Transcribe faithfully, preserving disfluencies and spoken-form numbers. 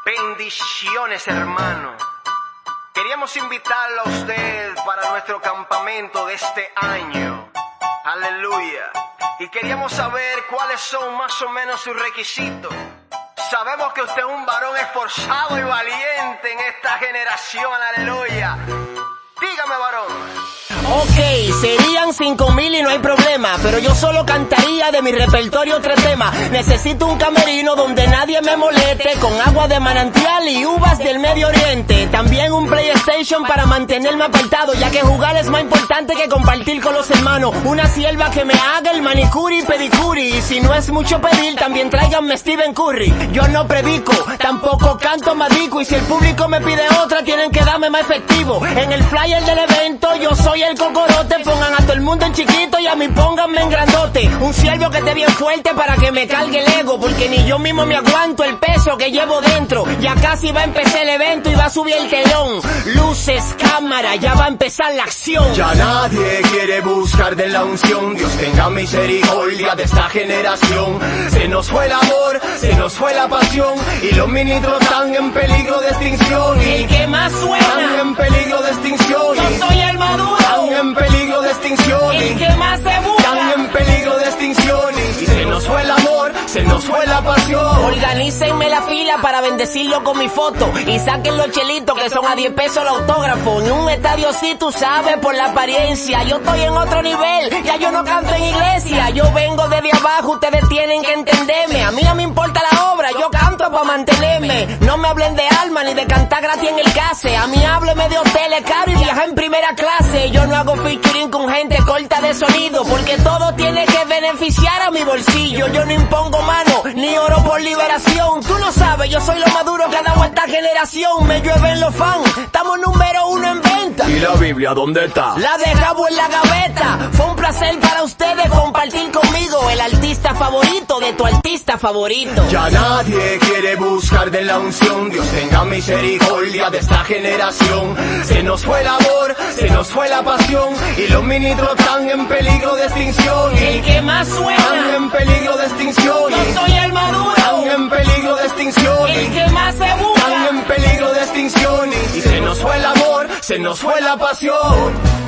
Bendiciones, hermano. Queríamos invitarlo a usted para nuestro campamento de este año. Aleluya. Y queríamos saber cuáles son más o menos sus requisitos. Sabemos que usted es un varón esforzado y valiente en esta generación. Aleluya. Dígame, varón. Ok, serían cinco mil y no hay problema, pero yo solo cantaría de mi repertorio tres temas. Necesito un camerino donde nadie me moleste, con agua de manantial y uvas del Medio Oriente. También un PlayStation para mantenerme apartado, ya que jugar es más importante que compartir con los hermanos. Una sierva que me haga el manicure y pedicure, y si no es mucho pedir, también tráiganme Stephen Curry. Yo no predico, tampoco canto madico, y si el público me pide otra, tienen que darme más efectivo. En el flyer del evento yo soy el cocorote, pongan a todo el mundo en chiquito y a mí pónganme en grandote. Un siervo que esté bien fuerte para que me cargue el ego, porque ni yo mismo me aguanto el peso que llevo dentro. Ya casi va a empezar el evento y va a subir el telón. Luces, cámara, ya va a empezar la acción. Ya nadie quiere buscar de la unción. Dios tenga misericordia de esta generación. Se nos fue el amor, se nos fue la pasión, y los ministros están en peligro de extinción. El que más suena, están en peligro de extinción. Yo soy el maduro. Están en peligro de extinción. El que más se busca. Están en peligro de extinción. Y se nos fue el amor, se nos fue la pasión. Organícenme la fila para bendecirlo con mi foto, y saquen los chelitos que son a diez pesos el autógrafo. En un estadio sí, tú sabes, por la apariencia yo estoy en otro nivel, ya yo no canto en iglesia. Yo vengo desde abajo, ustedes tienen que entenderme. A mí no me importa la obra, yo canto para mantenerme. No me hablen de alma ni de cantar gratis en el case. A mí hábleme de hoteles caros y viajar en primera clase. Yo no hago featuring con gente corta de sonido, porque todo tiene que beneficiar a mi bolsillo. Yo no impongo mano, ni oro por liberación. Tú lo sabes, yo soy lo maduro que ha dado a esta generación. Me llueven los fans, estamos número uno en venta. ¿Y la Biblia dónde está? La dejamos en la gaveta. Fue un placer para ustedes compartir conmigo, el artista favorito de tu artista favorito. Ya nadie quiere buscar de la unción. Dios tenga misericordia de esta generación. Se nos fue el amor, se nos fue la pasión, y los ministros están en peligro de extinción. El que más suena, están en peligro de extinción. Yo soy el maduro. Están en peligro de extinción. El que más se busca. Están en peligro de extinción. Y se nos fue el amor, se nos fue la pasión.